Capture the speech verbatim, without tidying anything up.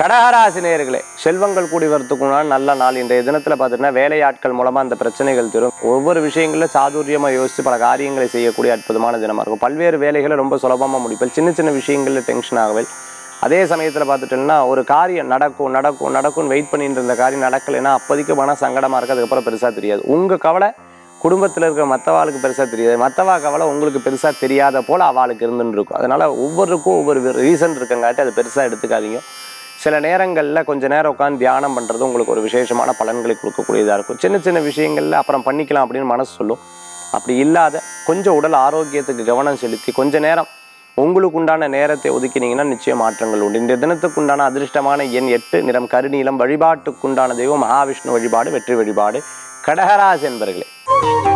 கடகராசி நேயர்களே, செல்வங்கள் கூடி வரத்துக்குனால் நல்ல நாள். இன்றைய தினத்தில் பார்த்தீங்கன்னா வேலையாட்கள் மூலமாக அந்த பிரச்சனைகள் தரும். ஒவ்வொரு விஷயங்களில் சாதுரியமாக யோசித்து பல காரியங்களை செய்யக்கூடிய அற்புதமான தினமாக இருக்கும். பல்வேறு வேலைகளை ரொம்ப சுலபமாக முடிப்பேன். சின்ன சின்ன விஷயங்களில் டென்ஷன் ஆகவே. அதே சமயத்தில் பார்த்துட்டோம்னா ஒரு காரியம் நடக்கும் நடக்கும் நடக்கும்னு வெயிட் பண்ணிட்டு இருந்த காரியம் நடக்கலைன்னா அப்போதைக்கு மன சங்கடமாக இருக்குது. அதுக்கப்புறம் பெருசாக தெரியாது. உங்கள் கவலை குடும்பத்தில் இருக்கிற மற்றவாளுக்கு பெருசாக தெரியாது, மற்றவா கவலை உங்களுக்கு பெருசாக தெரியாத போல் அவளுக்கு இருந்துன்னு இருக்கும். அதனால் ஒவ்வொருக்கும் ஒவ்வொரு ரீசன் இருக்கங்காட்டி அது பெருசாக எடுத்துக்காதீங்க. சில நேரங்களில் கொஞ்சம் நேரம் உட்காந்து தியானம் பண்ணுறது உங்களுக்கு ஒரு விசேஷமான பலன்களை கொடுக்கக்கூடியதாக இருக்கும். சின்ன சின்ன விஷயங்களில் அப்புறம் பண்ணிக்கலாம் அப்படின்னு மனசு சொல்லும். அப்படி இல்லாத கொஞ்சம் உடல் ஆரோக்கியத்துக்கு கவனம் செலுத்தி கொஞ்ச நேரம் உங்களுக்கு உண்டான நேரத்தை ஒதுக்கினீங்கன்னா நிச்சயம் மாற்றங்கள் உண்டு. இந்த தினத்துக்கு உண்டான அதிர்ஷ்டமான எண் எட்டு, நிறம் கருநீலம், வழிபாட்டுக்குண்டான தெய்வம் மகாவிஷ்ணு வழிபாடு, வெற்றி வழிபாடு. கடகராசி என்பர்களே.